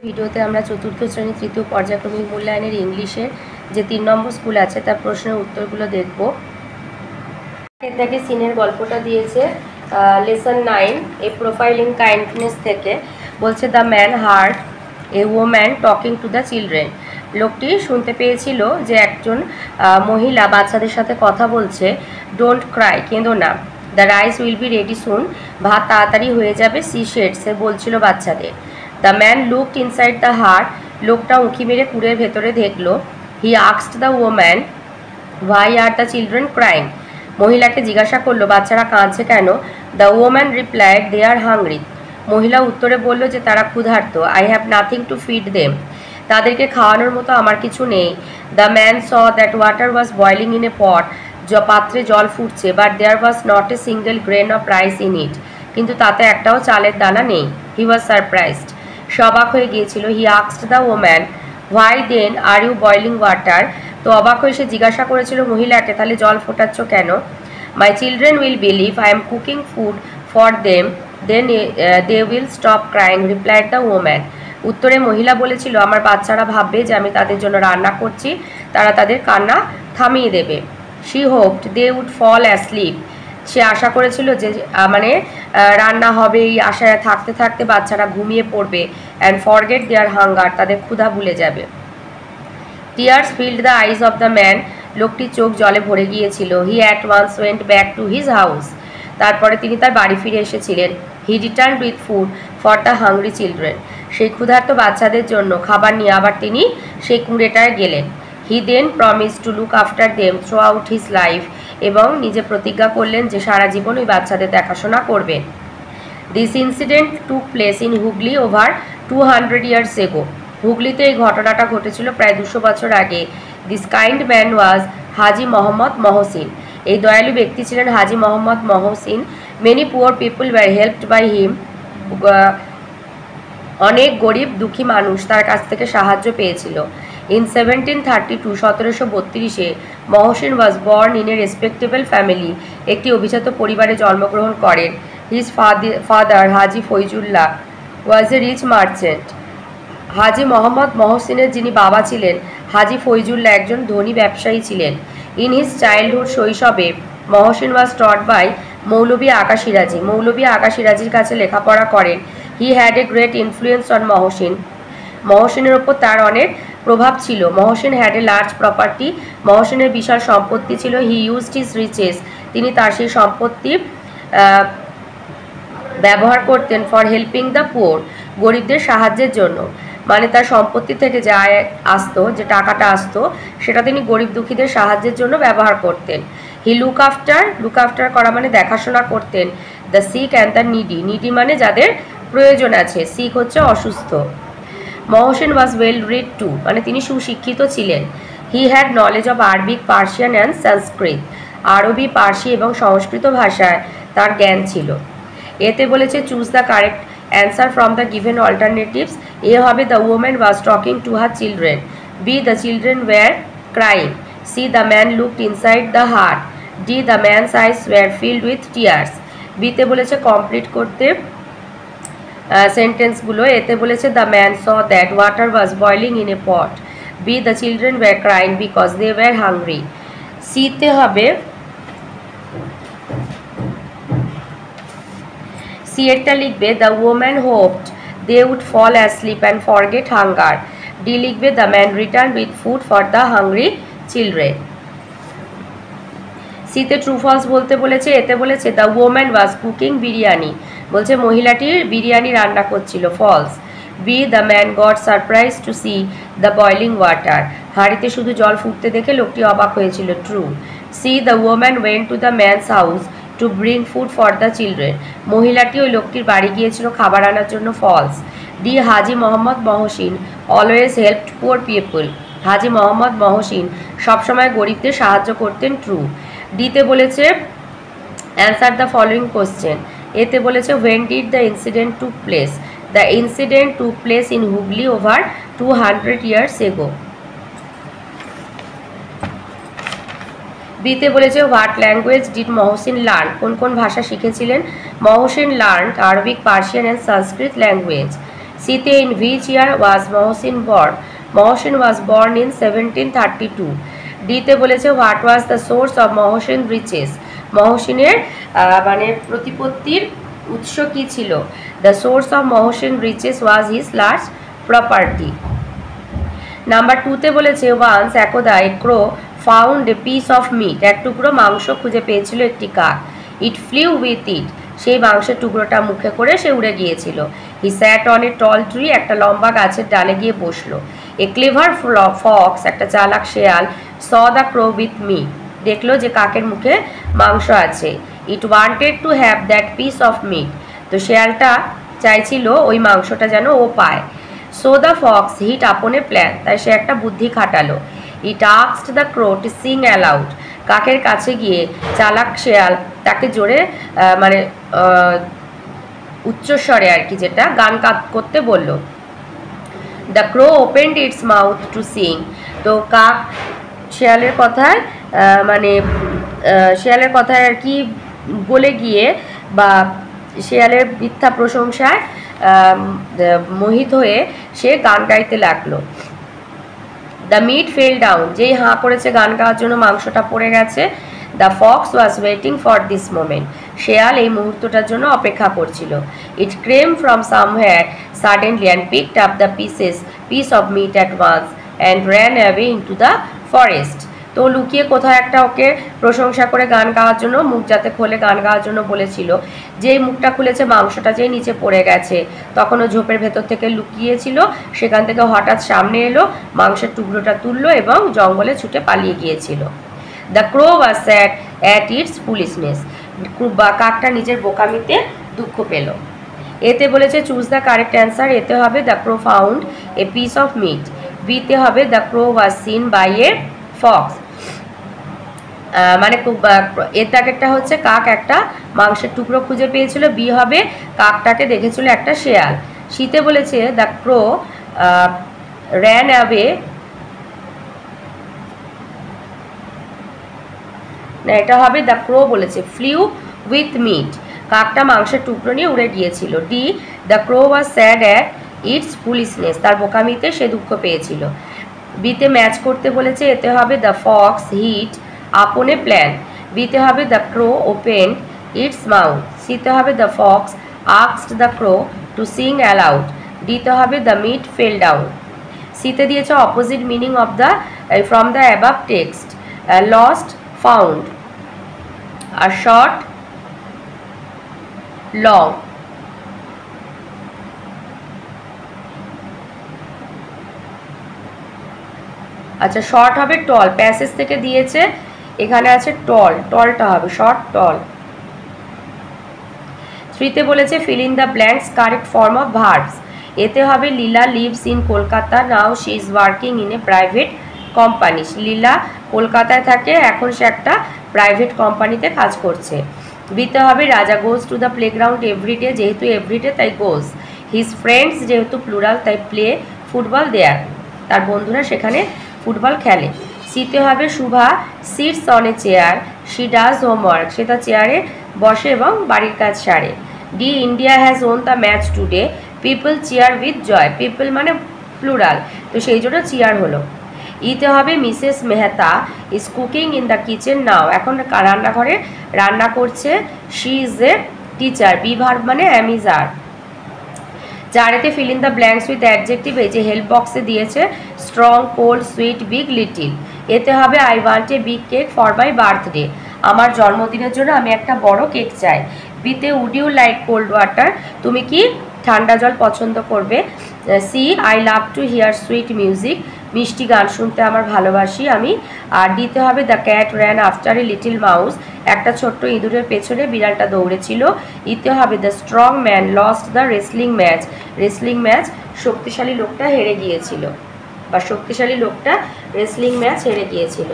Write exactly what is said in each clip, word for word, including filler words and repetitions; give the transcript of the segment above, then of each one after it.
ভিডিওতে আমরা চতুর্থ শ্রেণী তৃতীয় পর্যায়ক্রমিক মূল্যায়নের ইংলিশের যে তিন নম্বর স্কুল আছে তার প্রশ্নের উত্তরগুলো দেখব। এটাকে সিনের গল্পটা দিয়েছে lesson nine a profiling kindness থেকে। বলছে the man heard a woman talking to the children. লোকটি শুনতে পেয়েছিল যে একজন মহিলা বাচ্চাদের সাথে কথা বলছে। ডোন্ট ক্রাই, কেঁদো না। The rice will be ready soon, ভাত তাড়াতাড়ি হয়ে যাবে। সি শেড, সে বলছিল বাচ্চাদের। The man looked inside the hut, লোকটা উঁকি মেরে কুড়ের ভেতরে দেখলো। He asked the woman why are the children crying, মহিলাকে জিজ্ঞাসা করলো বাচ্চারা কাঁদছে কেন। The woman replied they are hungry, মহিলা উত্তরে বলল যে তারা ক্ষুধার্ত। I have nothing to feed them, তাদেরকে খাওয়ানোর মতো আমার কিছু নেই। The man saw that water was boiling in a pot, পাত্রে জল ফুটছে। But there was not a single grain of rice in it, কিন্তু তাতে একটাও চালের দানা নেই। হি ওয়াজ সারপ্রাইজড, সে অবাক হয়ে গিয়েছিল। He asked the woman why then are you boiling water, তো অবাক হয়ে সে জিজ্ঞাসা করেছিল মহিলাকে তাহলে জল ফোটাচ্ছ কেন। My children will believe I am cooking food for them then they will stop crying, replied the woman. উত্তরে মহিলা বলেছিল আমার বাচ্চারা ভাববে যে আমি তাদের জন্য রান্না করছি, তারা তাদের কান্না থামিয়ে দেবে। She hoped they would fall asleep, সে আশা করেছিল যে মানে রান্না হবে, এই আশায় থাকতে থাকতে বাচ্চারা ঘুমিয়ে পড়বে। অ্যান্ড ফরগেট দেয়ার হাঙ্গার, তাদের ক্ষুধা ভুলে যাবে। Tears filled the eyes of the man, লোকটির চোখ জলে ভরে গিয়েছিল। He at once went back to his house, তারপরে তিনি তার বাড়ি ফিরে এসেছিলেন। He return with food for the hungry children, সেই ক্ষুধার্ত বাচ্চাদের জন্য খাবার নিয়ে আবার তিনি সেই কুঁড়েটায় গেলেন। He then promise to look after them throughout his life, এবং নিজে প্রতিজ্ঞা করলেন যে সারা জীবন ওই বাচ্চাদের দেখাশোনা করবেন। This incident took place in Hooghly over two hundred years ago, হুগলিতে এই ঘটনাটা ঘটেছিল প্রায় দুশো বছর আগে। This kind man was Haji Mohammad Mohsin, এই দয়ালু ব্যক্তি ছিলেন Haji Mohammad Mohsin. Many poor people were helped by him, অনেক গরিব দুঃখী মানুষ তার কাছ থেকে সাহায্য পেয়েছিল। ইন সেভেন্টিন থার্টি টু, সতেরোশো বত্রিশে Mohsin was born in a respectable family, একটি অভিজাত পরিবারে জন্মগ্রহণ করেন। His father Haji Faizullah was a rich merchant, Haji Mohammad মহসিনের যিনি বাবা ছিলেন হাজি ফৈজুল্লাহ একজন ধনী ব্যবসায়ী ছিলেন। ইন হিজ চাইল্ডহুড, শৈশবে মহসিন ওয়াজ টট বাই মৌলভী আকা সিরাজি, মৌলভী আকা সিরাজির কাছে লেখাপড়া করেন। He had a great influence on Mohsin, মহসিনের ওপর তার অনেক প্রভাব ছিল। Mohsin had a large property, মহসিনের বিশাল সম্পত্তি ছিল। হি ইউজড হিজ রিচেস, তিনি তার সেই সম্পত্তি ব্যবহার করতেন ফর হেল্পিং দ্য পুয়ার, গরিবদের সাহায্যের জন্য। মানে তার সম্পত্তি থেকে যে আয় আসতো, যে টাকাটা আসতো, সেটা তিনি গরিব দুঃখীদের সাহায্যের জন্য ব্যবহার করতেন। He look after, look after করা মানে দেখাশোনা করতেন। The sick and the needy, needy মানে যাদের প্রয়োজন আছে, সিক হচ্ছে অসুস্থ। Mohsin was well read too, মানে তিনি সুশিক্ষিত ছিলেন। He had knowledge of Arabic, Persian and Sanskrit, আরবি, পার্সি এবং সংস্কৃত ভাষায় তার জ্ঞান ছিল। এতে বলেছে choose the correct answer from the given alternatives. A হবে the woman was talking to her children. B the children were crying. C the man looked inside the hut. D the man's eyes were filled with tears. বিতে বলেছে complete করতে সেন্টেন্সগুলো। এতে বলেছে the man saw that water was boiling in a pot. B the children were crying because they were hungry. সিতে হবে C এরটা লিখবে the woman hoped they would fall asleep and forget hunger. D লিখবে the man return with food for the hungry children. সিতে true false বলতে বলেছে। এতে বলেছে the woman was cooking biryani, বলছে মহিলাটি বিরিয়ানি রান্না করছিল, false. B the man got surprise to see the boiling water, হাঁড়িতে শুধু জল ফুটতে দেখে লোকটি অবাক হয়েছিল, true. C the woman went to the man's house to bring food for the children, মহিলাটি ওই লোকটির বাড়ি গিয়েছিল খাবার আনার জন্য, false. D Haji Mohammad Mohsin always helped poor people, Haji Mohammad Mohsin সবসময় গরিবদের সাহায্য করতেন, ট্রু। ডিতে বলেছে অ্যান্সার দ্য ফলোয়িং কোশ্চেন। এতে বলেছে when did the incident took place. The incident took place in Hooghly over two hundred years ago. বিতে বলেছে what language did Mohsin learn, কোন কোন ভাষা শিখেছিলেন। Mohsin learn Arabic, Persian and Sanskrit language. সিতে, in which year was Mohsin born? Mohsin was born in seventeen thirty two. ডিতে বলেছে what was the source of Mohsin riches? মহসিনের মানে প্রতিপত্তির উৎস কি ছিল? The source of Mohsin riches was his large property. Number টুতে বলেছে ওয়ান্স একদা a crow found a piece of meat. এক টুকরো মাংস খুঁজে পেয়েছিল একটি কাক। It flew with it. সেই মাংসের টুকরোটা মুখে করে সে উড়ে গিয়েছিল। He sat on a tall tree. একটা লম্বা গাছের ডালে গিয়ে বসলো। এ ক্লেভার ফক্স, একটা চালাক শেয়াল, saw the crow with meat, দেখলো যে কাকের মুখে মাংস আছে। It wanted to have that piece of meat. তো শেয়ালটা চাইছিল ওই মাংসটা যেন ও পায়। সো দ্য ফক্স হিট আপন এ প্ল্যান, তাই সে একটা বুদ্ধি খাটালো। It asked the crow to sing aloud. কাকের কাছে গিয়ে চালাক শেয়াল তাকে জোরে মানে উচ্চস্বরে আর কি, যেটা গান করতে বলল। The crow opened its mouth to sing. তো কাক শেয়ালের কথায় মানে শেয়ালের কথায় আর কি বলে গিয়ে বা শেয়ালের মিথ্যা প্রশংসায় মোহিত হয়ে সে গান গাইতে লাগলো। The meat fell down. যেই হাঁ করেছে গান গাওয়ার জন্য মাংসটা পড়ে গেছে। The fox was waiting for this moment. শেয়াল এই মুহূর্তটার জন্য অপেক্ষা করছিল। It came from somewhere suddenly and picked up the pieces piece of meat at once and ran away into the forest. তো লুকিয়ে কোথাও একটা ওকে প্রশংসা করে গান গাওয়ার জন্য, মুখ যাতে খোলে গান গাওয়ার জন্য বলেছিল। যেই মুখটা খুলেছে মাংসটা যেই নিচে পড়ে গেছে, তখন ও ঝোপের ভেতর থেকে লুকিয়েছিল, সেখান থেকে হঠাৎ সামনে এলো, মাংসের টুকরোটা তুললো এবং জঙ্গলে ছুটে পালিয়ে গিয়েছিল। The crow was sad at its foolishness. বা কাকটা নিজের বোকামিতে দুঃখ পেল। এতে বলেছে চুজ দ্য কারেক্ট অ্যান্সার। এতে হবে the crow found a piece of meat. বিতে হবে the crow was seen by a fox. মানে এর দাগেরটা হচ্ছে কাক একটা মাংসের টুকরো খুঁজে পেয়েছিল। বি হবে কাকটাকে দেখেছিল একটা শেয়াল। শীতে বলেছে দ্য ক্রো র্যান অ্যাওয়ে, না এটা হবে দ্য ক্রো বলেছে ফ্লিউ উইথ মিট। কাকটা মাংসের টুকরো নিয়ে উড়ে গিয়েছিল। D the crow was sad at its foolishness. তার বোকামিতে সে দুঃখ পেয়েছিল। বিতে ম্যাচ করতে বলেছে। এতে হবে দ্য ফক্স হিট আপন এ প্ল্যান। বিতে হবে the crow open its mouth. সিতে হবে the fox asked the crow to sing aloud. ডিতে হবে দ্য মিট ফেল ডাউন। সিতে দিয়েছে opposite meaning of the from the above text. Lost found আর শর্ট লং। আচ্ছা শর্ট হবে টল, প্যাসেজ থেকে দিয়েছে, এখানে আছে টল, টলটা হবে শর্ট টল। থ্রিতে বলেছে fill in the blanks correct form of verbs. এতে হবে Leela lives in Kolkata, now she is working in a private company. Leela কলকাতায় থাকে, এখন সে একটা প্রাইভেট কোম্পানিতে কাজ করছে। বিতে হবে Raja goes to the playground everyday. যেহেতু এভরিডে তাই গোজ। হিজ ফ্রেন্ডস যেহেতু প্লুরাল তাই প্লে ফুটবল দেয়ার। তার বন্ধুরা সেখানে ফুটবল খেলে। সিতে হবে Shubha sits on a chair, she does homework. সে তার চেয়ারে বসে এবং বাড়ির কাজ সারে। D India has won the match today, people cheer with joy. People মানে প্লুরাল, তো সেই জন্য চেয়ার হলো। ইতে হবে Mrs Mehta is cooking in the kitchen now. এখন রান্নাঘরে রান্না করছে। She is a teacher. B verb মানে অ্যাম ইজ আর। চারেতে fill in the blanks with adjective. এই যে হেল্প বক্সে দিয়েছে strong, cold, sweet, big, little. এতে হবে I want a big cake for my birthday. আমার জন্মদিনের জন্য আমি একটা বড় কেক চাই। বিতে would you like cold water. তুমি কি ঠান্ডা জল পছন্দ করবে। C I love to hear sweet music. মিষ্টি গান শুনতে আমার ভালোবাসি আমি। আর দিতে হবে the cat ran after a little mouse. একটা ছোট্ট ইঁদুরের পেছনে বিড়ালটা দৌড়েছিল। ইতে হবে the strong man lost the wrestling match. Wrestling match শক্তিশালী লোকটা হেরে গিয়েছিল, বা শক্তিশালী লোকটা রেসলিং ম্যাচ হেরে গিয়েছিল।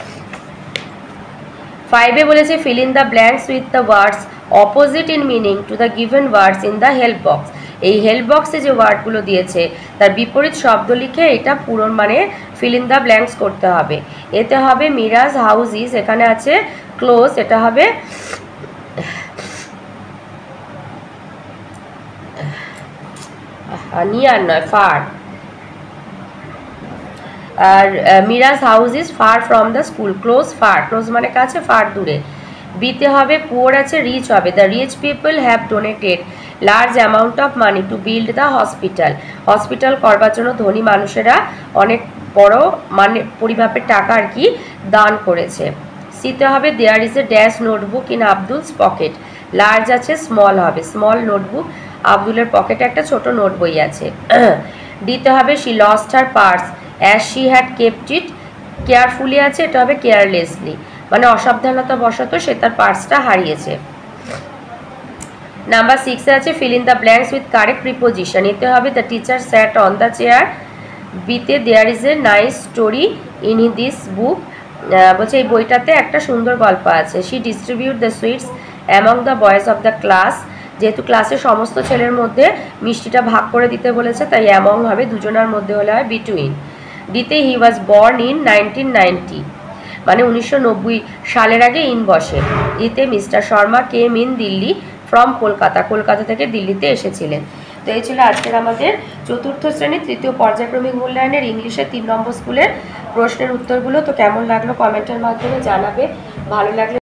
ফাইভে বলেছে fill in the blanks with the words opposite in meaning to the given words in the help box. এই হেল্প বক্সে যে ওয়ার্ডগুলো দিয়েছে তার বিপরীত শব্দ লিখে এটা পূরণ মানে ফিল ইন দ্য ব্ল্যাঙ্কস করতে হবে। এতে হবে মিরাজ হাউস ইজ, এখানে আছে ক্লোজ, এটা হবে নিয়ার নয়, ফার। আর Mira's house is far from the school, close far, close মানে কাছে, ফার দূরে। বিতে হবে পুয়ার আছে, রিচ হবে, the rich people have donated large amount of money to build the hospital, hospital করবার জন্য ধনী মানুষেরা অনেক বড় মানে পরিমাপের টাকা আর কি দান করেছে। সিতে হবে there is a dash notebook in Abdul's pocket, large আছে, স্মল হবে, স্মল নোটবুক, আব্দুলের পকেটে একটা ছোট নোট বই আছে। ডিতে হবে she lost her purse as she had kept it carefully আছে, এটা হবে কেয়ারলেসলি, মানে অসাবধানতা বশত সে তার পার্সটা হারিয়েছে। নাম্বার সিক্সে আছে fill in the blanks with correct preposition, এতে হবে the teacher sat on the chair. বিতে there is a nice story in this book, বলছে এই বইটাতে একটা সুন্দর গল্প আছে। She distribute the sweets among the boys of the class, যেহেতু ক্লাসের সমস্ত ছেলের মধ্যে মিষ্টিটা ভাগ করে দিতে বলেছে তাই অ্যামং হবে, দুজনের মধ্যে হলে হয় বিটুইন। ডিতে he was born in nineteen ninety, মানে উনিশশো নব্বই সালের আগে ইন বসে। ইতে mister Sharma came in Delhi from Kolkata, Kolkata থেকে দিল্লিতে এসেছিলেন। তো এই ছিল আজকের আমাদের চতুর্থ শ্রেণীর তৃতীয় পর্যায়ক্রমিক মূল্যায়নের ইংলিশের তিন নম্বর স্কুলের প্রশ্নের উত্তরগুলো। তো কেমন লাগলো কমেন্টের মাধ্যমে জানাবে, ভালো লাগলে